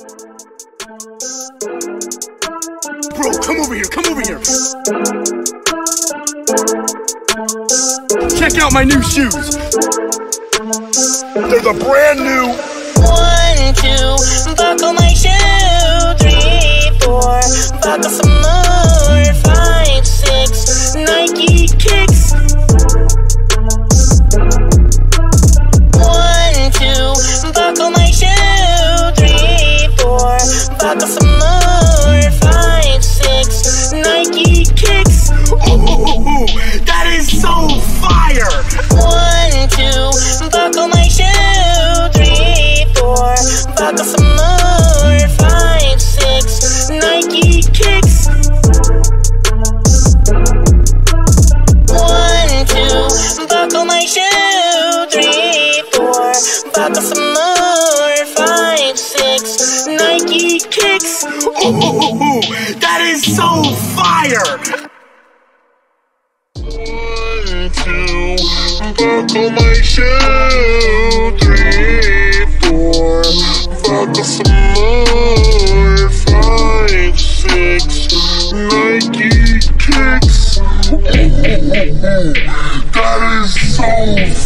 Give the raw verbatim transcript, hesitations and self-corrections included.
Bro, come over here, come over here. Check out my new shoes. They're the brand new. One, two, buckle my shoe. Three, four, buckle some more. Five, six, Nike kicks. One, two, buckle my shoe. Three, four, buckle some more. Five, six, Nike kicks. Ooh, that is so fire! One, two, buckle my shoe. Three, four, buckle some more. Five, six, Nike kicks. One, two, buckle my shoe. Three, four, buckle some more. Five, six, Nike kicks. Ooh, that is so fire! One, two, buckle my shoe. Three, four, buckle some more. Five, six, Nike kicks. That is so